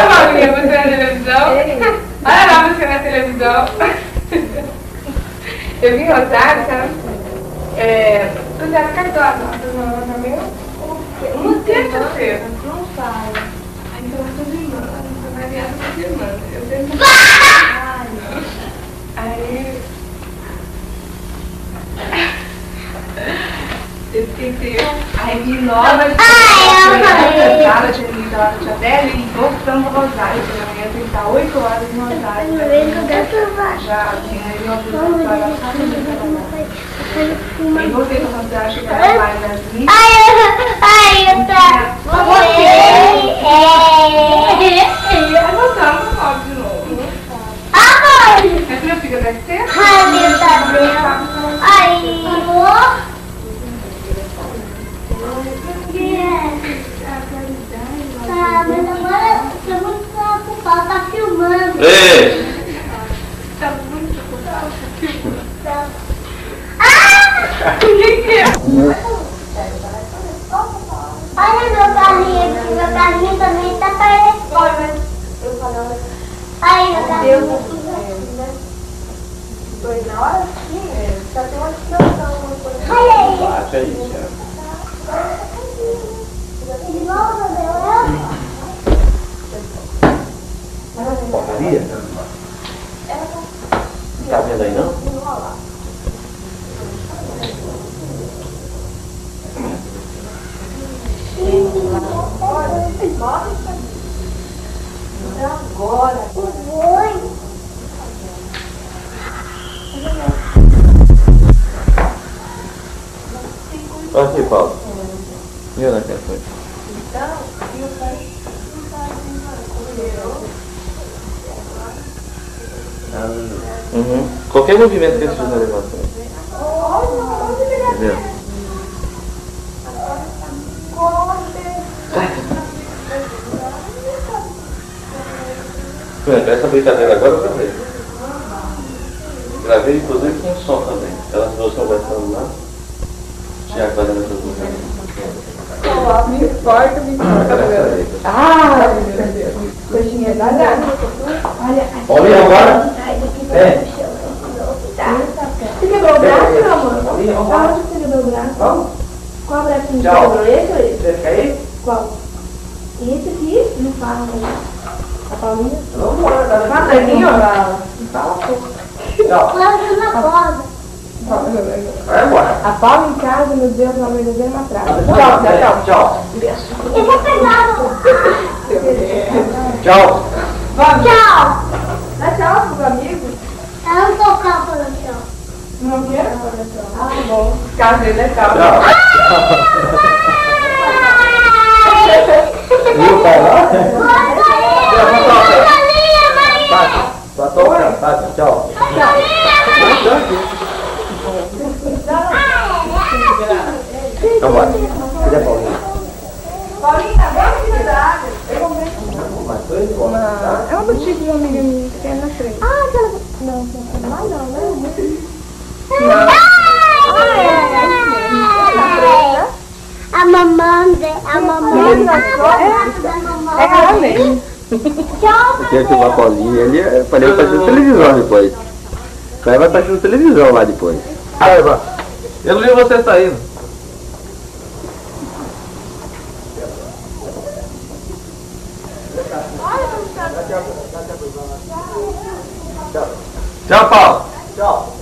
Paulinha, você na televisão? Olha lá você na televisão. Eu vim em Rosário, sabe? Você era cardosa, não meu? Uma terça-feira. Não sai. Então eu sou de irmã. Você vai viajar com as irmãs. Eu sempre... Aí... Eu esqueci. Aí vim nova. Tinha vindo lá no Tia Adélia e voltando para Rosário. Pela manhã, 38 horas em Rosário. Já tinha ido uma vez para e voltei para Rosário, chegar lá das mil. Ai, eu tá. Aí voltamos para de novo. Mas minha filha vai ser? Ai, meu Deus. Ai, mas agora eu vou ficar ocupado, tá filmando. Ei! Tá muito ocupado, tá filmando. O que é? Olha meu carrinho aqui, meu carrinho também tá parecendo. Ai, meu carrinho. Foi na hora? Sim, só tem uma situação. Olha aí. Bate aí, Thiago. De novo, meu. Porcaria? Não tá vendo aí, não? Agora. Oi. Olha aqui, Paulo. E onde é que foi? Uhum. Qualquer movimento que eles fizerem na elevação. Entendeu? Essa brincadeira agora eu gravei. Gravei inclusive com som também. Elas duas conversando lá. Tiago fazendo essas brincadeiras. Me importa. Ah, meu Deus. Coxinha da Olha agora. É. Você quebrou o braço, meu amor? Onde você quebrou o braço? Qual bracinho você quebrou? Esse ou esse? Você quer ir? Qual? Esse aqui? Não fala. A Paulinha? Vamos embora, tá? Fala aqui, ó. Fala pouco. Tchau. Quase na borda. Vai embora. A Paula em casa, meu Deus, uma verdadeira matraca. Tchau. Eu vou pegar. Tchau. Tchau. Dá tchau pros amigos. Eu não tô calma no chão. Não quer? Ah, bom. Caseiro é calma. Tchau. Viu, pai lá? Tá tocando, tá? Tchau. Então bora. Cadê a Paulinha? Paulinha, tá bem atividade. Mas foi bom. É uma boutique de uma amiga minha que tem na frente. Ah, aquela... Não, não, né? A mamãe, a mamãe. É ela mesmo. Tchau. Eu tenho que levar a Paulinha. Ele falei que tá assistindo televisão depois. Vai estar assistindo televisão lá depois. Eu não vi você saindo. Tchau, Paulo. Tchau.